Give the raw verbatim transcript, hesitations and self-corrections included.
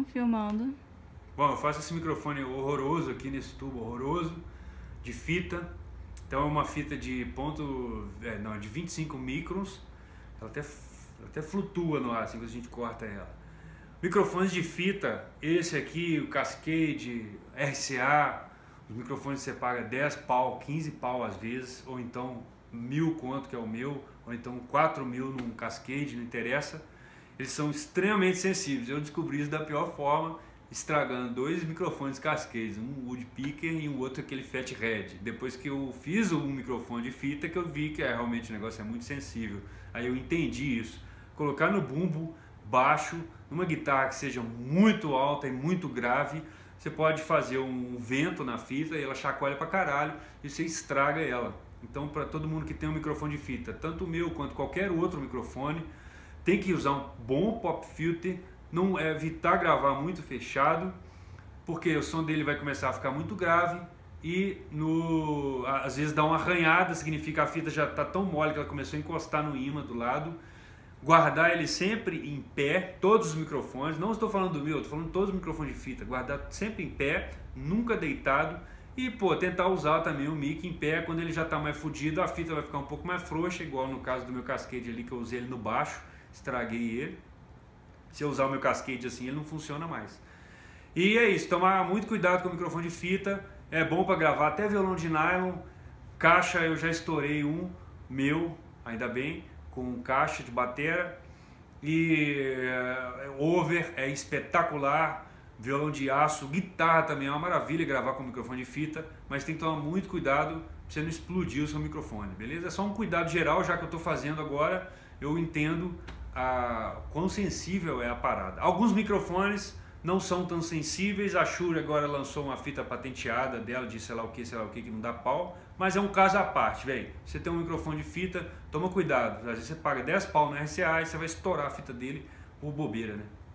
filmando. Bom, eu faço esse microfone horroroso aqui nesse tubo horroroso de fita. Então é uma fita de ponto, é, não, de vinte e cinco microns. Ela até, até flutua no ar assim que a gente corta ela. Microfones de fita, esse aqui, o Cascade, R C A, os microfones você paga dez pau, quinze pau às vezes, ou então mil quanto que é o meu, ou então quatro mil num Cascade, não interessa. Eles são extremamente sensíveis. Eu descobri isso da pior forma, estragando dois microfones Cascade, um Woodpecker e um outro aquele Fathead. Depois que eu fiz um microfone de fita que eu vi que é, realmente o negócio é muito sensível. Aí eu entendi isso. Colocar no bumbo baixo, numa guitarra que seja muito alta e muito grave, você pode fazer um vento na fita e ela chacoalha pra caralho e você estraga ela. Então, para todo mundo que tem um microfone de fita, tanto o meu quanto qualquer outro microfone, tem que usar um bom pop filter, não é, evitar gravar muito fechado, porque o som dele vai começar a ficar muito grave e no, às vezes dá uma arranhada, significa que a fita já está tão mole que ela começou a encostar no ímã do lado. Guardar ele sempre em pé, todos os microfones, não estou falando do meu, estou falando de todos os microfones de fita, guardar sempre em pé, nunca deitado. E pô, tentar usar também o mic em pé, quando ele já está mais fodido, a fita vai ficar um pouco mais frouxa, igual no caso do meu Cascade ali, que eu usei ele no baixo, estraguei ele. Se eu usar o meu Cascade assim, ele não funciona mais. E é isso, tomar muito cuidado com o microfone de fita, é bom para gravar até violão de nylon. Caixa eu já estourei um meu, ainda bem, com caixa de batera. E é, over é espetacular. Violão de aço, guitarra também é uma maravilha gravar com microfone de fita, mas tem que tomar muito cuidado para você não explodir o seu microfone, beleza? É só um cuidado geral, já que eu estou fazendo agora, eu entendo a quão sensível é a parada. Alguns microfones não são tão sensíveis, a Shure agora lançou uma fita patenteada dela de sei lá o que, sei lá o que, que não dá pau, mas é um caso à parte, velho. Você tem um microfone de fita, toma cuidado, às vezes você paga dez pau no R C A e você vai estourar a fita dele por bobeira, né?